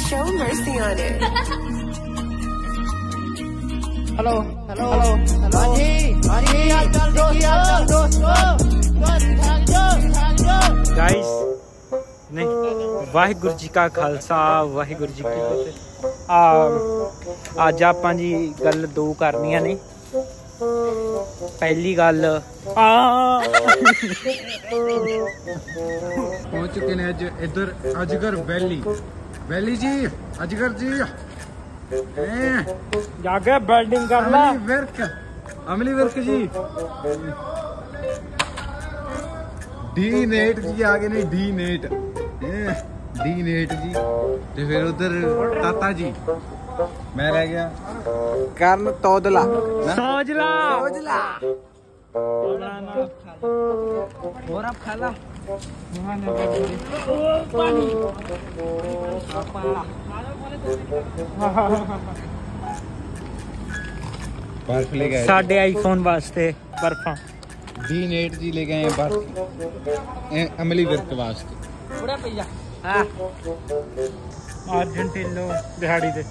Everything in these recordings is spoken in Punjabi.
Show mercy on it. Hello hello hello हाजी हाजी गाइस नहीं वाहिगुरु जी का खालसा वाहिगुरु जी की फतेह। आज आपां जी गल दो करनियां ने। पहली गल पहुंच चुके ने अज इधर अजगर वैली वैली जी अजगर जी जाके बिल्डिंग कर ला अमली वर्क जी डी नेट जी आगे नहीं डी नेट जी ते फिर उधर ताता जी मैं रह गया कर्ण तौदला सोजला और आप खाला बर्फ ले गए साडे आईफोन वास्ते बर्फा डी नेट जी ले गए हैं बर्फ अमली वर्क वास्ते पूरा पैया अर्जेंटीनो दिहाड़ी दे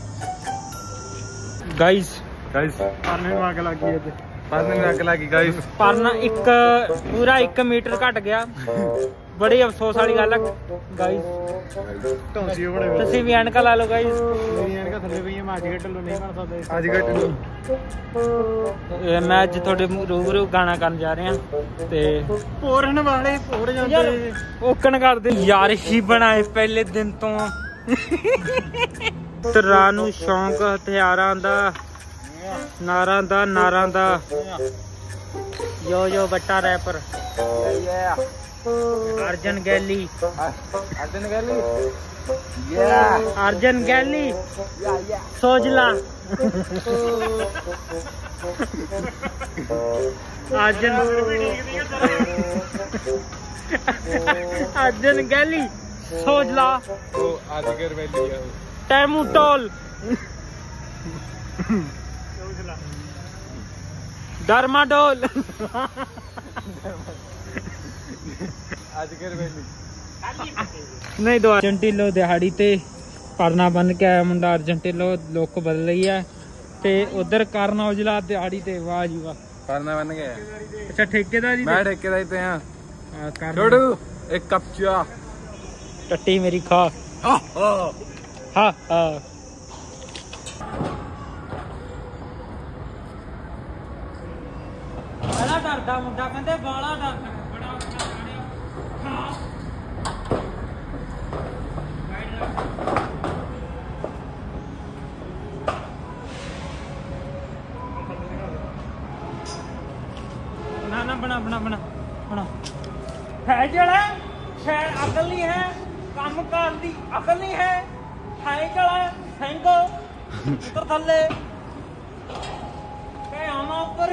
गाइस गाइस परने में आग लगी है पानी में आग लगी गाइस परना एक पूरा 1 मीटर घट गया। बड़ी अफसोस वाली गल है गाइस। तुसीं भी ऐनका ला लो गाइस। मेरी ऐनका थल्ले पई है मैं अजगर ढिल्लों नहीं बन सकदा। अजगर ढिल्लों मैं अज तुहाडे रूबरू गाना करन जा रहे हैं ते पोरन वाले पोर जांदे ओकन करदे यार ही बनाए पहले दिन तो तरा नूं शौक हथियारां दा नारां दा यो बट्टा रैपर अर्जन गैली सोजला अर्जन गैली सोजला अजगर वैली टैमूटोल डर्माडोल अजगर वैली नहीं दो अर्जेंटीनो दिहाड़ी ते परना बन के आया मुंडा अर्जेंटीनो लुक बदल रही है ते उधर करना औजला दिहाड़ी ते वाह जी वाह परना बन गया। अच्छा ठेकेदार मैं ठेकेदार पे हां छोड़ू एक कप चाय टट्टी मेरी खा हाँ बड़ा डरदा मुंडा कहंदे बाला डरदा बड़ा ना बना है जड़ा शायद अकल नहीं है काम कर दी अकल नहीं है जड़ा हैंगो उतर थले कहीं आमा ऊपर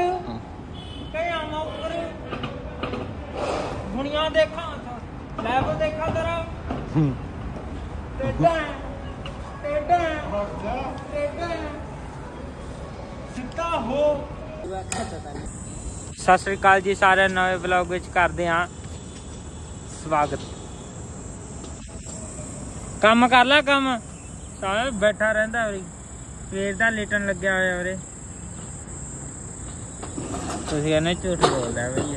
दुनिया देखा लेवल देखा तेरा टेढ़ा सीधा हो। सत श्री अकाल जी सारे नवे ब्लॉग विच करदे हां स्वागत। काम कर ला काम सारा बैठा रहिंदा उरी सवेर दा लेटन लग्या होया उरे तुसीं कहने झूठ बोलदा भई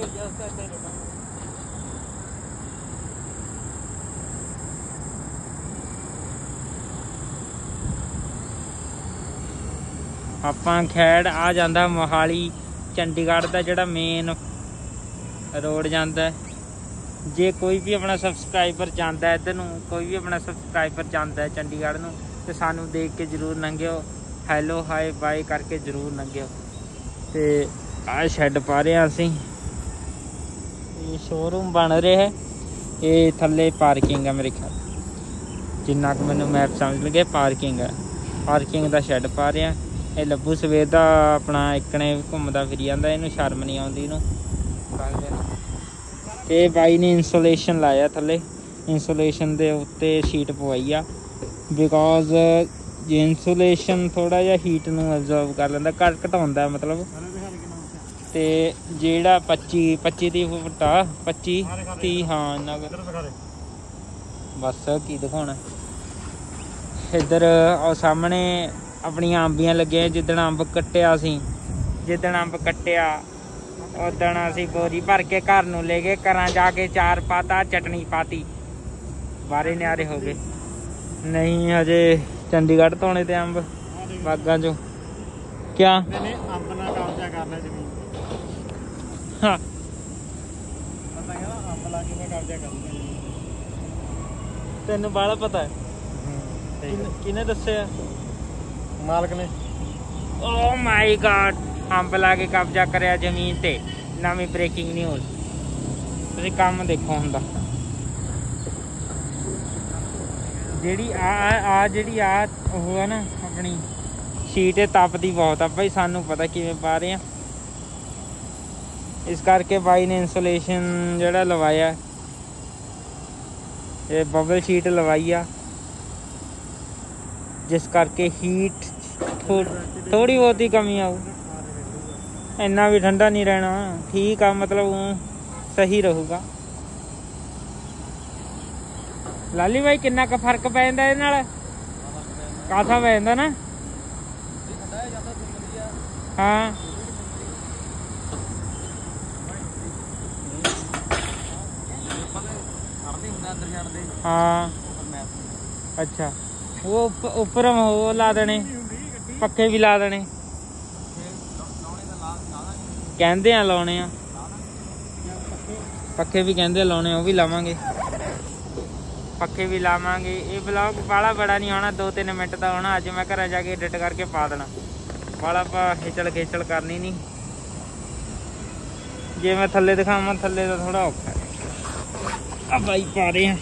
ਆਪਾਂ ਖੈੜ ਆ ਜਾਂਦਾ ਮੋਹਾਲੀ चंडीगढ़ का जोड़ा मेन रोड जाता है। जे कोई भी अपना सबसक्राइबर जाता है इधर कोई भी अपना सबसक्राइबर जाता है चंडीगढ़ में तो सानू देख के जरूर लंघियो हैलो हाय बाय करके जरूर लंघियो। तो आ शैड पा रहे हैं असी ये शोरूम बन रहा है ये थले पार्किंग है मेरे ख्याल जिन्ना कि मैनू मैप समझ लगे पार्किंग है पार्किंग का शैड पा रहे हैं। ये लब्बू सवेर का अपना इकने घूमता फिरी जाता इनू शर्म नहीं आती इनू ये बाई ने इंसुलेशन लाया थले इंसुलेशन के उत्ते शीट पवाई आ बिकॉज इंसुलेशन थोड़ा जिहा हीट नू एब्जॉर्व कर लेंदा घटाउंदा मतलब ते जेड़ा 25-30 फुट आ 25-30 हाँ इन्ना बस की दिखाना ਇੱਧਰ ਉਹ ਸਾਹਮਣੇ ਆਪਣੀਆਂ ਅੰਬੀਆਂ ਲੱਗੀਆਂ। ਜਿੱਦਣ ਅੰਬ ਕੱਟਿਆ ਉਦਣ ਅਸੀਂ ਬੋਰੀ ਭਰ ਕੇ ਘਰ ਨੂੰ ਲੈ ਗਏ। ਘਰਾਂ ਜਾ ਕੇ ਚਾਰ ਪਾਤਾ, ਚਟਣੀ ਪਾਤੀ, ਬਾਰੇ ਨਿਆਰੇ ਹੋ ਗਏ। ਨਹੀਂ ਹਜੇ ਚੰਡੀਗੜ੍ਹ ਤੋਂ ਆਉਣੇ ਤੇ ਅੰਬ ਬਾਗਾਂ ਚੋਂ ਕਿਆ ਅੰਬ ਨਾਲ ਕਬਜ਼ਾ ਕਰਨਾ ਜ਼ਮੀਨ। ਹਾਂ ਪਤਾ ਕਹਿੰਦਾ ਅੰਬ ਲਾ ਕੇ ਮੈਂ ਕਬਜ਼ਾ ਕਰਨਾ। ਤੈਨੂੰ ਬਾਹਲਾ ਪਤਾ ਹੈ? ਕਿਹਨੇ ਦੱਸਿਆ? ਮਾਲਕ ਨੇ। ਓ ਮਾਈ ਗॉड, ਅੰਬ ਲਾ ਕੇ ਕਬਜ਼ਾ ਕਰਿਆ ਜ਼ਮੀਨ ਤੇ। ਨਵੀਂ ਬ੍ਰੇਕਿੰਗ ਨਿਊਜ਼। ਤੁਸੀਂ ਕੰਮ ਦੇਖੋ ਹੁੰਦਾ। ਜਿਹੜੀ ਆ ਉਹ ਹੈ ਨਾ ਆਪਣੀ ਸ਼ੀਟ, ਇਹ ਤਪਦੀ ਬਹੁਤ ਆ ਭਾਈ। ਸਾਨੂੰ ਪਤਾ ਕਿਵੇਂ ਪਾ ਰਹੇ ਆ, ਇਸ ਕਰਕੇ ਬਾਈ ਨੇ ਇੰਸੂਲੇਸ਼ਨ ਜਿਹੜਾ ਲਵਾਇਆ, ਇਹ ਬਬਲ ਸ਼ੀਟ ਲਵਾਈ ਆ, ਜਿਸ ਕਰਕੇ ਹੀਟ ਥੋੜੀ ਬਹੁਤੀ ਕਮੀ ਆਊ। ਇੰਨਾ ਵੀ ਠੰਡਾ ਨਹੀਂ ਰਹਿਣਾ, ਠੀਕ ਆ, ਮਤਲਬ ਸਹੀ ਰਹੂਗਾ। ਲਾਲੀ ਬਾਈ ਕਿੰਨਾ ਕੁ ਫਰਕ ਪੈ ਜਾਂਦਾ ਇਹਦੇ ਨਾਲ? ਕਾਸਾ ਪੈ ਜਾਂਦਾ ਨਾ। ਹਾਂ ਹਾਂ ਅੱਛਾ, ਉਹ ਉੱਪਰ ਉਹ ਲਾ ਦੇਣੇ, ਪੱਖੇ ਵੀ ਲਾ ਦੇਣੇ। ਕਹਿੰਦੇ ਆ ਲਾਉਣੇ ਆ ਪੱਖੇ ਵੀ, ਕਹਿੰਦੇ ਲਾਉਣੇ, ਉਹ ਵੀ ਲਾਵਾਂਗੇ। ਪੱਖੇ ਵੀ ਲਾਵਾਂਗੇ। ਇਹ ਵਲੌਗ ਬਾਹਲਾ ਬੜਾ ਨਹੀਂ ਹੋਣਾ, 2-3 ਮਿੰਟ ਦਾ ਹੋਣਾ। ਅੱਜ ਮੈਂ ਘਰਾਂ ਜਾ ਕੇ ਐਡਿਟ ਕਰਕੇ ਪਾ ਦੇਣਾ। ਬਾਹਲਾ ਆਪਾਂ ਖੇਚਲ ਕਰਨੀ ਨਹੀਂ। ਜੇ ਮੈਂ ਥੱਲੇ ਦਿਖਾਵਾਂ, ਥੱਲੇ ਦਾ ਥੋੜਾ ਔਖਾ ਹੈ। ਆ ਬਾਈ ਪਾ ਰਹੇ ਆ।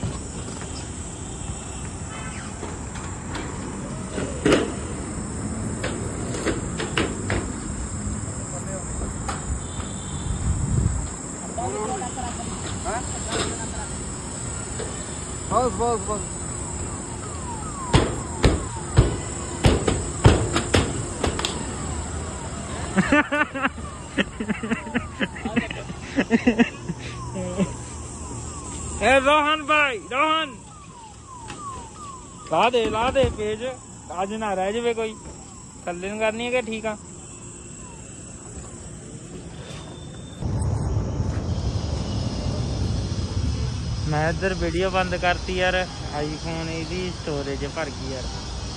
बस रोहन भाई, रोहन ला दे पेज, आज ना रह जाए कोई। थल्ले ਨੂੰ करनी है कि ठीक आ? मैं इधर वीडियो बंद करती यार, आईफोन ਇਹਦੀ स्टोरेज भर गई यार।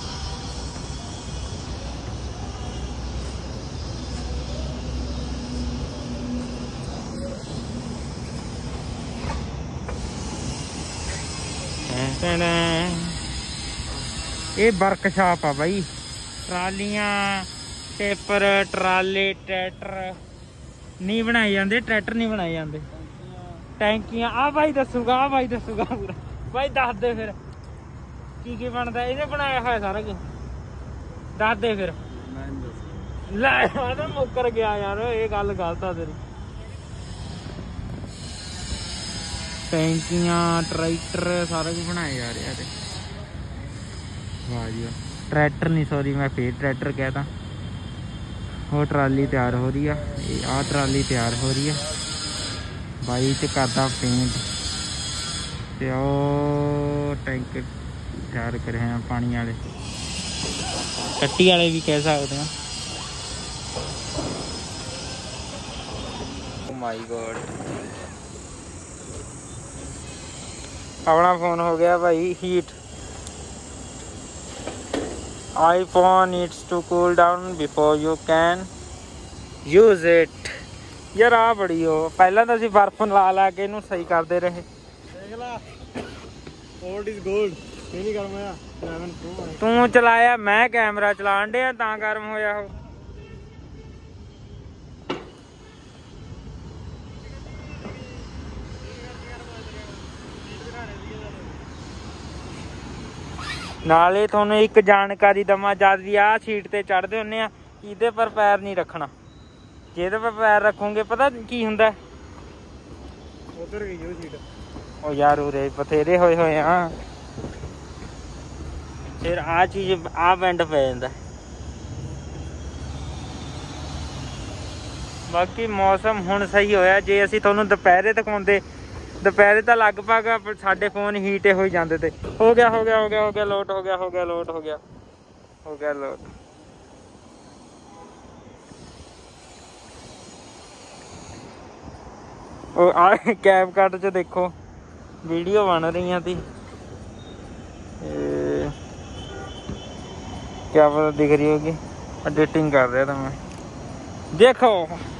ये वर्कशॉप आ भाई, ट्रालियां, टेपर, ट्राले, ट्रैक्टर नहीं बनाए जाते, ट्रैक्टर नहीं बनाए जाते, टैंकियां। आ भाई दसूगा पूरा भाई, दस दे फिर की बनता। इन्हें बनाया है सारा कुछ, दस दे फिर। लै मैं मुकर गया यार, ये गल गलत आ तेरी। टैंकियां, ट्रैक्टर सारा कुछ बनाया जा रहा है। वाह जी वाह, ट्रैक्टर नहीं सॉरी, मैं फिर ट्रैक्टर कहता। वो ट्राली तैयार हो रही है, आ ट्राली तैयार हो रही है भाई, तो करता पेंट। तो वो टैंक तैयार करे हैं पानी वाले, टट्टी वाले भी कह सकते हैं। ओ माय गॉड, अपना फोन हो गया भाई heat. iPhone needs to cool down before you can use it। यार आ बड़ी हो, पहला तो ਅਸੀਂ ਬਰਫ਼ ਲਾ ਕੇ ਇਹਨੂੰ ਸਹੀ ਕਰਦੇ ਰਹੇ। देख ला, ओल्ड इज गोल्ड। ये नहीं गर्म होया, 11 Pro है। ਤੂੰ ਚਲਾਇਆ, ਮੈਂ ਕੈਮਰਾ ਚਲਾਣ ਡਿਆ ਤਾਂ ਗਰਮ ਹੋਇਆ ਉਹ। ਨਾਲੇ ਤੁਹਾਨੂੰ ਇੱਕ ਜਾਣਕਾਰੀ ਦਵਾਂ, ਜਦ ਵੀ ਆਹ ਸੀਟ ਤੇ ਚੜ੍ਹਦੇ ਹੁੰਦੇ ਆ, ਇਹਦੇ ਪਰ ਪੈਰ ਨਹੀਂ ਰੱਖਣਾ। ਜਿਹਦੇ ਪਰ ਪੈਰ ਰੱਖੋਗੇ ਪਤਾ ਕੀ ਹੁੰਦਾ? उधर गई वो सीट। ਉਹ ਯਾਰ ਉਰੇ ਬਥੇਰੇ ਹੋਏ ਆ, ਫਿਰ ਆਹ ਚੀਜ਼ ਆਹ ਬੈਂਡ ਪੈ ਜਾਂਦਾ। ਬਾਕੀ ਮੌਸਮ ਹੁਣ ਸਹੀ ਹੋਇਆ। ਜੇ ਅਸੀਂ ਤੁਹਾਨੂੰ ਦੁਪਹਿਰੇ ਦਿਖਾਉਂਦੇ ਦੁਪਹਿਰੇ ਤਾਂ ਲਗਭਗ ਸਾਡੇ ਫੋਨ ਹੀਟ ਹੋ ਜਾਂਦੇ ਤੇ। ਹੋ ਗਿਆ ਲੋਟ ਉਹ ਆ ਕੈਪ ਕੱਟ ਚ ਦੇਖੋ ਵੀਡੀਓ ਬਣ ਰਹੀਆਂ ਤੀ। ਕਿਆ ਪਤਾ ਦਿਖ ਰਹੀ ਹੋਗੀ, ਐਡੀਟਿੰਗ ਕਰ ਰਿਹਾ ਤਾਂ ਮੈਂ। ਦੇਖੋ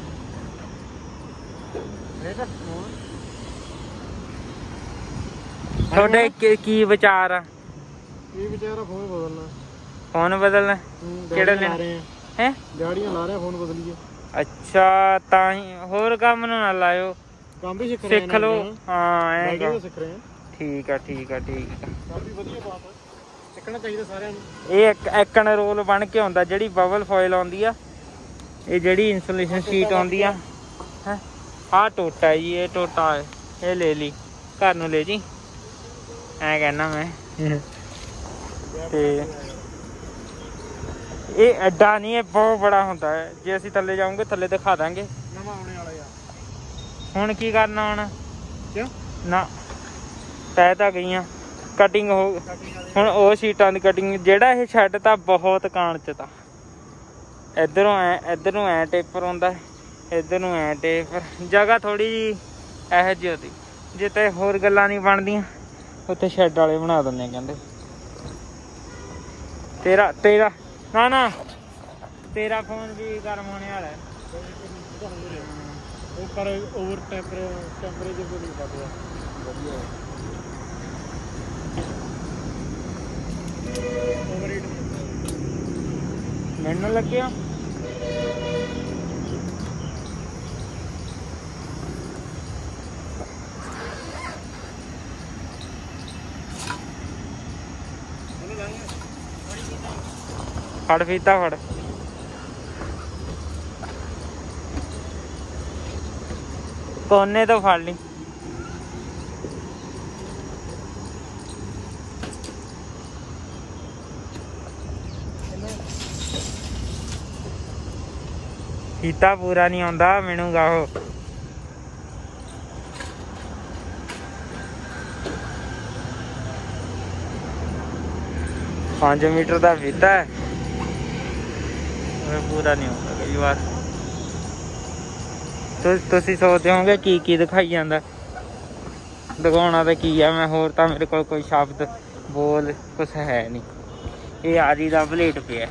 ਤੁਹਾਡੇ ਕੀ ਵਿਚਾਰ ਆ? ਇਹ ਵਿਚਾਰਾ ਫੋਨ ਬਦਲਣਾ ਕਿਹੜਾ ਲੈਣਾ ਹੈ? ਗਾੜੀਆਂ ਲਾ ਰਿਹਾ, ਫੋਨ ਬਦਲੀਏ। ਅੱਛਾ ਤਾਂ ਹੀ ਹੋਰ ਕੰਮ ਨੂੰ ਨਾ ਲਾਇਓ, ਕੰਮ ਵੀ ਸਿੱਖ ਲਓ। ਹਾਂ ਐ ਸਿੱਖ ਰਹੇ ਆ। ਠੀਕ ਆ ਕਾਫੀ ਵਧੀਆ ਬਾਤ ਆ, ਸਿੱਖਣਾ ਚਾਹੀਦਾ ਸਾਰਿਆਂ ਨੂੰ। ਇਹ ਐਕਣ ਰੋਲ ਬਣ ਕੇ ਆਉਂਦਾ। ਜਿਹੜੀ ਬਬਲ ਫੋਇਲ ਆਉਂਦੀ ਆ, ਇਹ ਜਿਹੜੀ ਇਨਸੂਲੇਸ਼ਨ ਸ਼ੀਟ ਆਉਂਦੀ ਆ, ਆਹ ਟੋਟਾ ਜੀ, ਇਹ ਟੋਟਾ ਹੈ, ਇਹ ਲੈ ਲਈ ਘਰ ਨੂੰ ਲੈ ਜੀ, ਐ ਕਹਿਣਾ ਮੈਂ। ਤੇ ਇਹ ਐਡਾ ਨਹੀਂ, ਇਹ ਬਹੁਤ ਬੜਾ ਹੁੰਦਾ ਹੈ। ਜੇ ਅਸੀਂ ਥੱਲੇ ਜਾਊਂਗੇ ਥੱਲੇ ਦਿਖਾ ਦਾਂਗੇ। ਨਵਾਂ ਆਉਣੇ ਵਾਲਾ ਯਾਰ। ਹੁਣ ਕੀ ਕਰਨਾ ਹੁਣ? ਕਿਉਂ ਨਾ ਤੈ ਤਾਂ ਗਈਆਂ ਕਟਿੰਗ ਹੋ। ਹੁਣ ਉਹ ਸ਼ੀਟਾਂ ਦੀ ਕਟਿੰਗ, ਜਿਹੜਾ ਇਹ ਸ਼ੈੱਡ ਤਾਂ ਬਹੁਤ ਕਾਣ ਚ ਤਾਂ ਇੱਧਰੋਂ ਐ ਟੇਪਰ ਆਉਂਦਾ, ਇੱਧਰ ਨੂੰ ਐ ਟੇਪਰ। ਜਗ੍ਹਾ ਥੋੜੀ ਜਿਹੀ ਇਹੋ ਜਿਹੀ ਹੁੰਦੀ, ਜਿੱਥੇ ਹੋਰ ਗੱਲਾਂ ਨਹੀਂ ਬਣਦੀਆਂ ਉੱਥੇ ਸ਼ੈੱਡ ਵਾਲੇ ਬਣਾ ਦਿੰਦੇ ਕਹਿੰਦੇ। ਤੇਰਾ ਨਾ ਤੇਰਾ ਫੋਨ ਵੀ ਗਰਮ ਹੋਣੇ ਵਾਲਾ ਹੈ। ਉਹ ਪਰ ਓਵਰ ਟੈਂਪਰੇਚਰ ਤੋਂ ਨਹੀਂ ਪਤਾ ਵਧੀਆ ਓਵਰ ਮੈਨੂੰ ਲੱਗਿਆ ਫੜ ਫੀਤਾ ਫੜ। ਕੋਨੇ ਤੋਂ ਫੜ ਲਈ। ਫੀਤਾ ਪੂਰਾ ਨਹੀਂ ਆਉਂਦਾ ਮੈਨੂੰ ਗਾ ਉਹ। ਪੰਜ ਮੀਟਰ ਦਾ ਫੀਤਾ ਹੈ, ਪੂਰਾ ਨਹੀਂ ਆਉਂਦਾ ਕਈ ਵਾਰ। ਤੁਸੀਂ ਸੋਚਦੇ ਹੋਗੇ ਕੀ ਦਿਖਾਈ ਜਾਂਦਾ, ਦਿਖਾਉਣਾ ਤਾਂ ਕੀ ਆ ਮੈਂ, ਹੋਰ ਤਾਂ ਮੇਰੇ ਕੋਲ ਕੋਈ ਸ਼ਬਦ ਬੋਲ ਕੁਛ ਹੈ ਨਹੀਂ। ਇਹ ਆਰੀ ਦਾ ਬਲੇਟ ਪਿਆ।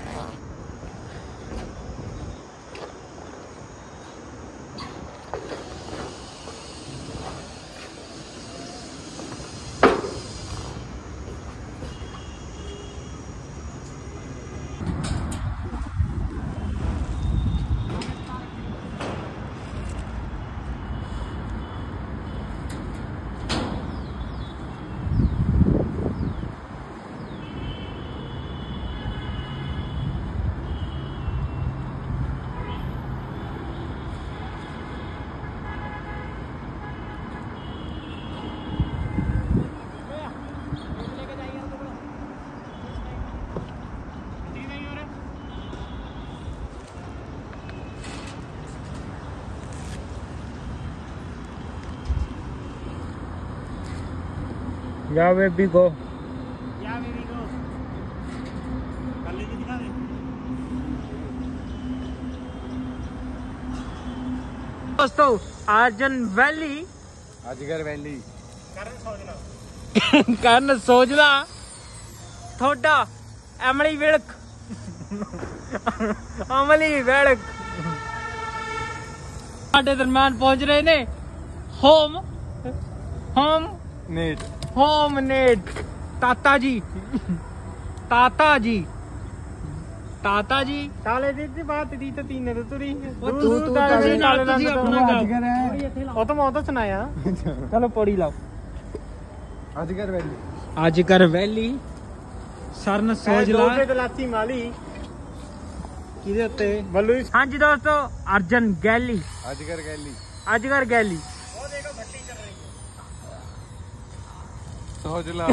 Yeah, baby, go. Yeah, baby, go. ਕੱਲੇ ਵੀ ਦਿਖਾ ਦੇ। दोस्तों अर्जन वैली, अजगर वैली, ਕਰਨ ਸੋਜਲਾ ਥੋੜਾ ਅਮਲੀ ਵਿਲਕ ਅਮਲੀ ਵਿਲਕ ਸਾਡੇ ਦਰਮਿਆਨ ਪਹੁੰਚ ਰਹੇ ਨੇ ਹੋਮ ਨੇਟ ਤਾਤਾ ਜੀ ਤਾਲੇ ਦੀ ਬਾਤ ਦੀ ਤਾਂ ਤੀਨੇ ਤੇ ਤੁਰੀ ਤੂੰ ਤਾਲੇ ਨਾਲ ਤੁਸੀਂ ਆਪਣਾ अजगर है, ਉਹ ਤਾਂ ਮੈਂ ਉਹ ਤਾਂ ਸੁਣਾਇਆ। ਚਲੋ ਪੌੜੀ ਲਾਓ। अजगर वैली, ਅਜਗਰ ਵੈਲੀ ਸਰਨ ਸੋਜਲਾ ਤੇ ਲਾਤੀ ਮਾਲੀ ਕਿਹਦੇ ਉੱਤੇ ਬੱਲੂ। ਹਾਂਜੀ ਦੋਸਤੋ ਅਰਜਨ ਗੈਲੀ अजगर गैली, ਅਜਗਰ ਗੈਲੀ ਉਹ ਦੇਖੋ ਭੱਟੀ ਚੱਲ ਰਹੀ सोजला,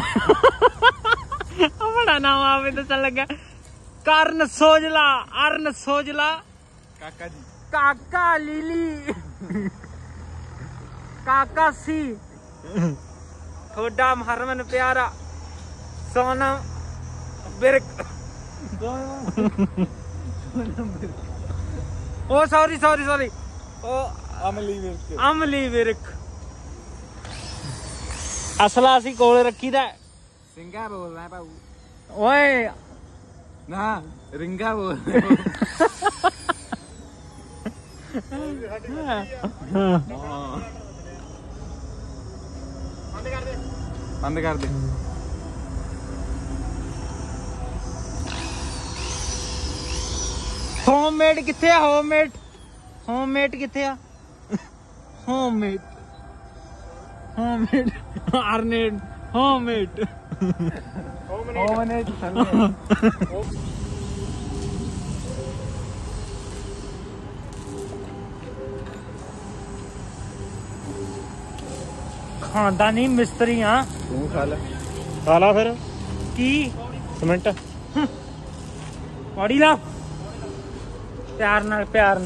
ਬੜਾ ਨਾਮ ਆਵੇ ਦੱਸਣ ਲੱਗਾ। ਕਰਨ ਸੋਜਲਾ, ਅਰਨ ਸੋਜਲਾ, काका जी, ਕਾਕਾ ਲੀਲੀ, ਕਾਕਾ ਸੀ ਥੋੜਾ ਹਰਮਨ ਪਿਆਰਾ ਸੋਨਮ ਬਿਰਕ ਉਹ ਸੌਰੀ ਉਹ ਅਮਲੀ ਵਿਰਕ ਅਸਲਾ ਅਸੀਂ ਕੋਲ ਰੱਖੀਦਾ ਸਿੰਘਾ ਬੋਲਦਾ ਭਾਊ ਓਏ ਨਾ ਰਿੰਗਾ ਬੋਲ ਬੰਦ ਕਰ ਦੇ ਹੋਮਮੇਡ ਕਿੱਥੇ ਆ ਹੋਮਮੇਡ ਕਿੱਥੇ ਆ ਹੋਮਮੇਡ ਅਰਨੇਡ ਹੋਮਮੇਡ ਖਾਂਦਾ ਨਹੀਂ ਮਿਸਤਰੀ ਆ ਤੂੰ ਖਾ ਲੈ ਖਾ ਲਾ ਫਿਰ ਕੀ ਸਿਮੈਂਟ ਪੜੀ ਲਾ ਪਿਆਰ ਨਾਲ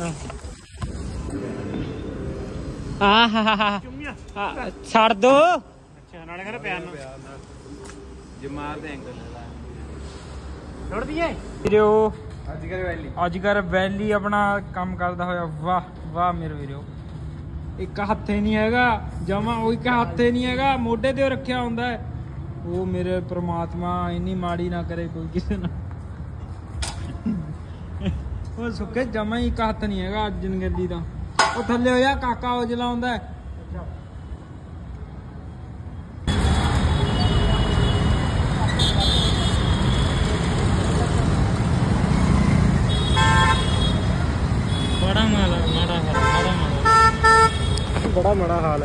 ਆਹ ਛੱਡ ਦੋ ਅੱਛਾ ਨਾਲੇ ਕਰ ਪਿਆਰ ਨਾਲ ਜੇ ਮਾਰ ਦੇ ਐਂਗਲ ਛੱਡ ਦਈਏ ਵੀਰੋ ਅੱਜ ਕਰ ਵੈਲੀ ਆਪਣਾ ਕੰਮ ਕਰਦਾ ਹੋਇਆ ਵਾਹ ਮੇਰੇ ਵੀਰੋ ਇੱਕ ਹੱਥੇ ਨਹੀਂ ਹੈਗਾ ਜਮਾ ਉਹ ਇੱਕ ਹੱਥੇ ਨਹੀਂ ਹੈਗਾ ਮੋਢੇ ਤੇ ਰੱਖਿਆ ਹੁੰਦਾ ਹੈ ਉਹ ਮੇਰੇ ਪ੍ਰਮਾਤਮਾ ਇੰਨੀ ਮਾੜੀ ਨਾ ਕਰੇ ਕੋਈ ਕਿਸੇ ਨਾਲ ਉਹ ਸੁੱਕੇ ਜਮਾ ਹੀ ਇੱਕ ਹੱਥ ਨਹੀਂ ਹੈਗਾ ਜਨਗੱਦੀ ਦਾ ਉਹ ਥੱਲੇ ਹੋਇਆ ਕਾਕਾ ਉਹ ਜਲਾਉਂਦਾ ਬੜਾ ਮਾੜਾ ਹਾਲ ਹੈ